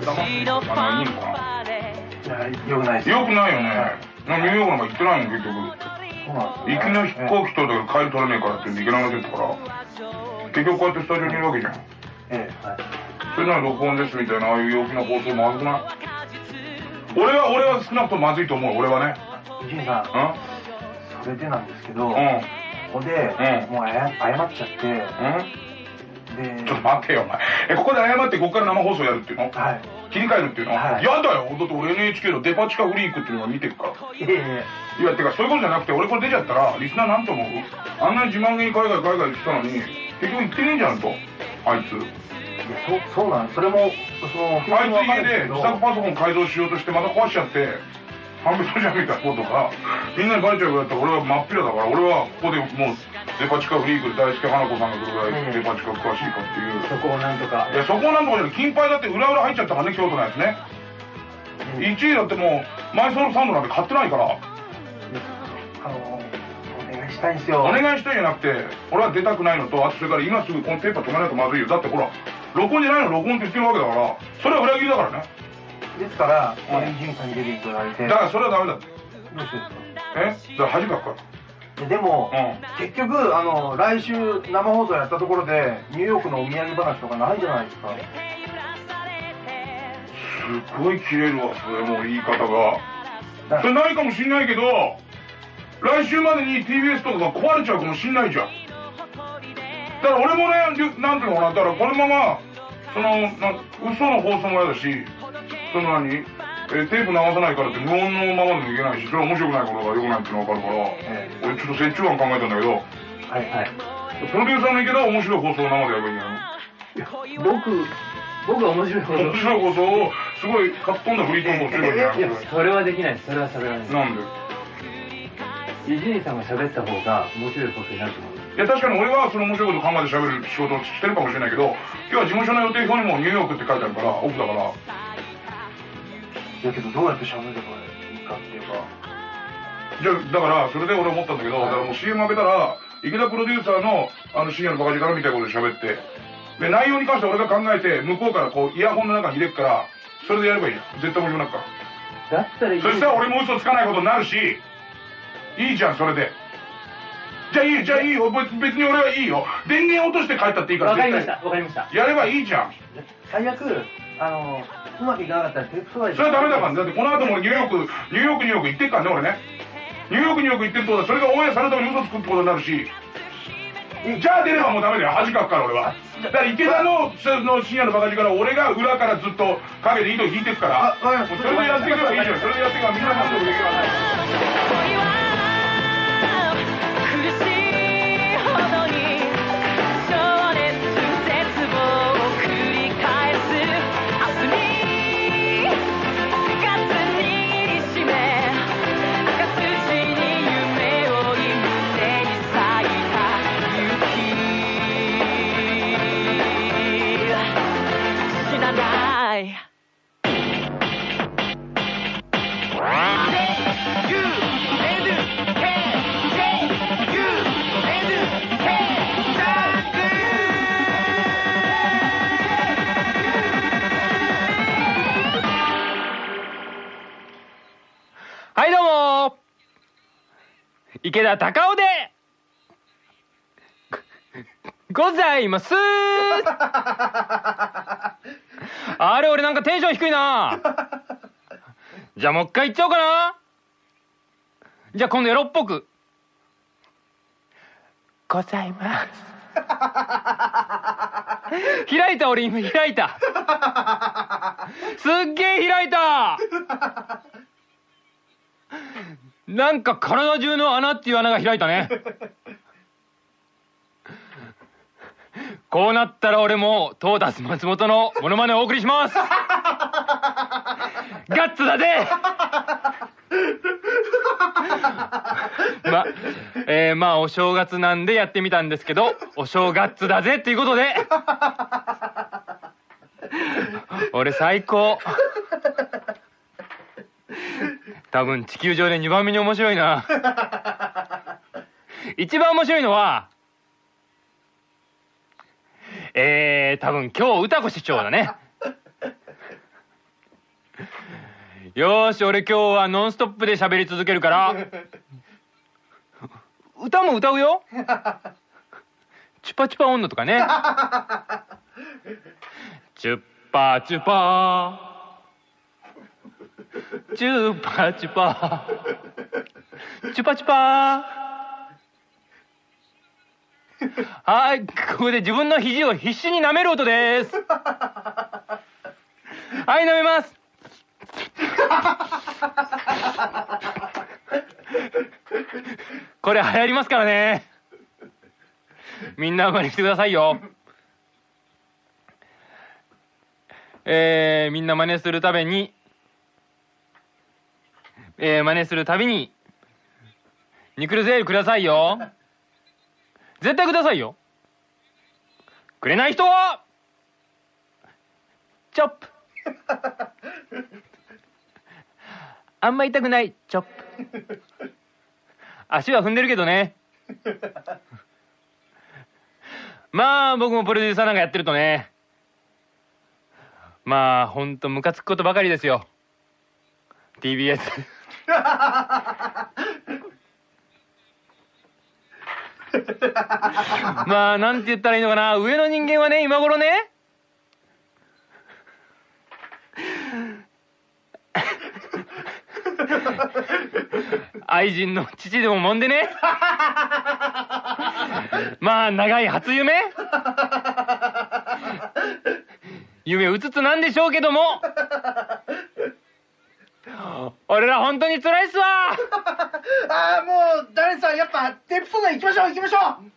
騙すいいのかな。 いや、よくないです。 よくないよね。ニューヨークなんか行ってないもん、結局。 そうなんですよ。 行きの飛行機とだけど帰り取れねえからって言って行けなくなってったから、結局こうやってスタジオにいるわけじゃん。 ええ、はい。 それなら録音ですみたいな、ああいう陽気な放送まずくない？俺は少なくともまずいと思う、俺はね。 伊集院さん、それでなんですけど、ここで、もう謝っちゃって、で、 ちょっと待ってよ、お前。ここで謝って、ここから生放送やるっていうの？ はい。 切り替えるっていうの？やだよ。だって俺 NHK のデパ地下フリークっていうのを見てるから。いや、てかそういうことじゃなくて、俺これ出ちゃったら、リスナーなんて思う？あんなに自慢げに海外行ってたのに、結局行ってねえじゃんと、あいつ。 そうなんです。それも、 あいつ家で自作パソコン改造しようとしてまた壊しちゃって、半分じゃんみたいなことが、みんなにバレちゃうぐらいだったら俺は真っ平だから、俺はここでもうデパ地下フリークで大輔花子さんがどれぐらいデパ地下詳しいかっていう。 そこをなんとか。 いや、そこをなんとかじゃない、金牌だって裏裏入っちゃったからね、京都のやつね。1位だってもう、マイソールサンドなんて買ってないから。 お願いしたいんですよ。 お願いしたいじゃなくて、俺は出たくないのと、あとそれから今すぐこのテープ止めないとまずいよ。だってほら、録音じゃないの録音って言ってるわけだから、それは裏切りだからね。ですから、伊集院さんに出ていただいて。だからそれはダメだって。どうしてですか？だから恥かくから。でも、結局、来週生放送やったところで、ニューヨークのお土産話とかないじゃないですか。すごい切れるわ、それもう言い方が。それないかもしんないけど、来週までに TBS とかが壊れちゃうかもしんないじゃん。だから俺もね、なんていうのかな、だからこのまま、嘘の放送も嫌だし、テープ流さないからって無音のままでもいけないし、それは面白くないことが良くないっていうのが分かるから、俺ちょっと折衷案考えたんだけど、プロデューサーの池田は面白い放送を生でやればいいんじゃないの？僕は面白い放送をすごいかっ飛んだフリートークをすればいいんじゃないの？ いや、それはできないです。それは喋らないです。 なんで？ 伊集院さんが喋った方が面白いことになると思う。 いや、確かに俺はその面白いこと考えて喋る仕事をしてるかもしれないけど、今日は事務所の予定表にもニューヨークって書いてあるから、オフだから。いやけどどうやって喋ればいいかっていうか。じゃあ、だから、それで俺思ったんだけど、だからもう CM 開けたら、池田プロデューサーの深夜のバカ力みたいなことで喋って、で、内容に関して俺が考えて、向こうからこう、イヤホンの中に入れるから、それでやればいいじゃん。絶対面白くなるから。 だったらいい。 そしたら俺も嘘つかないことになるし、いいじゃん、それで。じゃあいいよ。別に俺はいいよ。電源落として帰ったっていいから。 わかりました。 やればいいじゃん。 最悪、うまくいかなかったらテープそれはダメだから。だってこの後もニューヨーク行ってっからね、俺ね。ニューヨーク行ってるってことは、それがオンエアされたのに嘘つくってことになるし。じゃあ出ればもうダメだよ。恥かくから俺は。だから池田の深夜のバカ力から俺が裏からずっと影で糸引いてくから。それでやっていけばいいじゃん。それでやっていけばみんな満足できるわけ。 はいどうも池田隆夫でございますあれ俺なんかテンション低いな。じゃあもう一回言っちゃおうかな。じゃあ今度エロっぽくございます開いた。俺今開いた。すっげえ開いた。なんか体中の穴っていう穴が開いたね。こうなったら俺もトータス松本のモノマネをお送りします。ガッツだぜ。まあお正月なんでやってみたんですけど、お正月だぜっていうことで俺最高。多分地球上で2番目に面白いな。一番面白いのは多分今日歌子市長だね。 よーし、俺今日はノンストップで喋り続けるから。歌も歌うよ。チュパチュパ温度とかね。チュッパチュパチュッパチュパチュパチュパ。はい、ここで自分の肘を必死に舐める音です。はい、舐めます。これ流行りますからね。みんな真似してくださいよ。みんな真似するたびに、ニクルゼールくださいよ。絶対くださいよ。くれない人はチョップ。あんま痛くないチョップ。足は踏んでるけどね。まあ僕もプロデューサーなんかやってるとね、まあほんとムカつくことばかりですよ。 TBS。 まあなんて言ったらいいのかな。上の人間はね、今頃ね、愛人の父でももんでね、まあ長い初夢うつつなんでしょうけども、俺ら本当に辛いっすわ。 ああ、もうダメさん、やっぱテープ相談行きましょう。